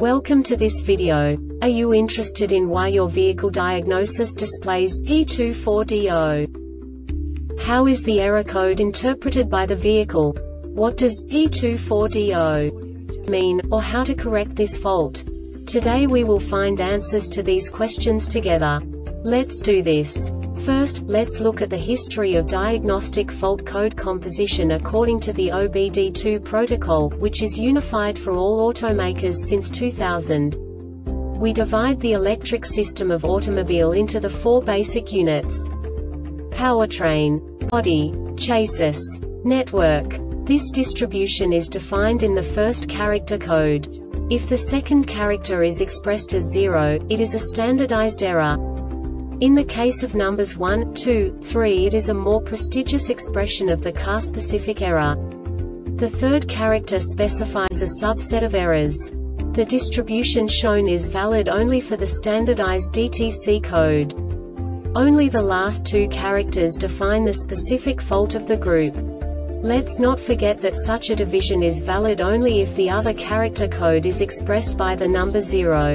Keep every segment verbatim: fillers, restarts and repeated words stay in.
Welcome to this video. Are you interested in why your vehicle diagnosis displays P two four D zero? How is the error code interpreted by the vehicle? What does P two four D zero mean, or how to correct this fault? Today we will find answers to these questions together. Let's do this. First, let's look at the history of diagnostic fault code composition according to the O B D two protocol, which is unified for all automakers since two thousand. We divide the electric system of automobile into the four basic units: powertrain, body, chassis, network. This distribution is defined in the first character code. If the second character is expressed as zero, it is a standardized error. In the case of numbers one, two, three, it is a more prestigious expression of the car-specific error. The third character specifies a subset of errors. The distribution shown is valid only for the standardized D T C code. Only the last two characters define the specific fault of the group. Let's not forget that such a division is valid only if the other character code is expressed by the number zero.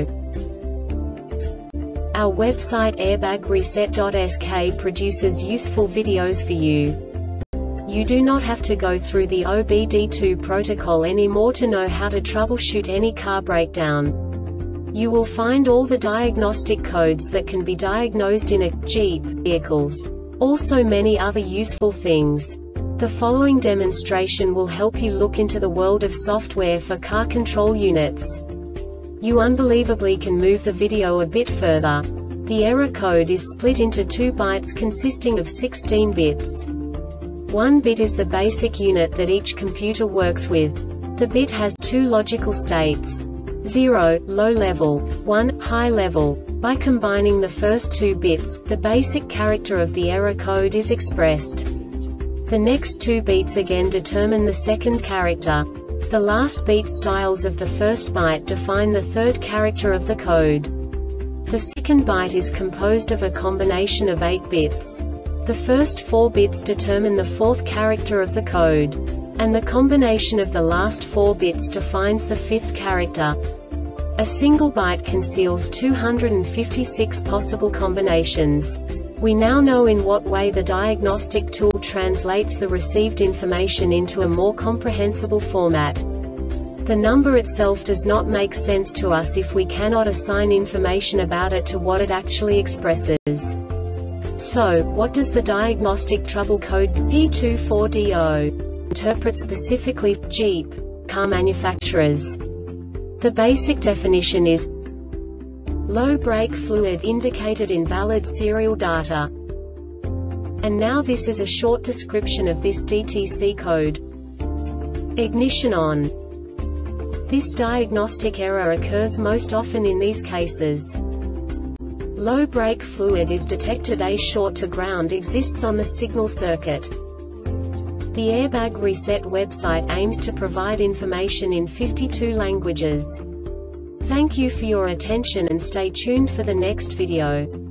Our website airbag reset dot S K produces useful videos for you. You do not have to go through the O B D two protocol anymore to know how to troubleshoot any car breakdown. You will find all the diagnostic codes that can be diagnosed in a Jeep vehicles. Also many other useful things. The following demonstration will help you look into the world of software for car control units. You unbelievably can move the video a bit further. The error code is split into two bytes consisting of sixteen bits. One bit is the basic unit that each computer works with. The bit has two logical states: zero, low level, one, high level. By combining the first two bits, the basic character of the error code is expressed. The next two bits again determine the second character. The last beat styles of the first byte define the third character of the code. The second byte is composed of a combination of eight bits. The first four bits determine the fourth character of the code. And the combination of the last four bits defines the fifth character. A single byte conceals two hundred fifty-six possible combinations. We now know in what way the diagnostic tool translates the received information into a more comprehensible format. The number itself does not make sense to us if we cannot assign information about it to what it actually expresses. So, what does the diagnostic trouble code P two four D zero interpret specifically for Jeep car manufacturers? The basic definition is low brake fluid indicated in valid serial data. And now this is a short description of this D T C code. Ignition on. This diagnostic error occurs most often in these cases. Low brake fluid is detected. A short to ground exists on the signal circuit. The Airbag Reset website aims to provide information in fifty-two languages. Thank you for your attention and stay tuned for the next video.